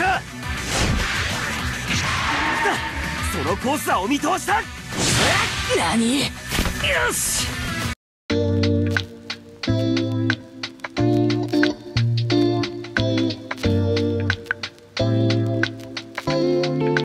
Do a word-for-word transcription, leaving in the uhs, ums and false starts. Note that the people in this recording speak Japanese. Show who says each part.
Speaker 1: か。そのコースはお見通しだ。
Speaker 2: 何？
Speaker 1: よし。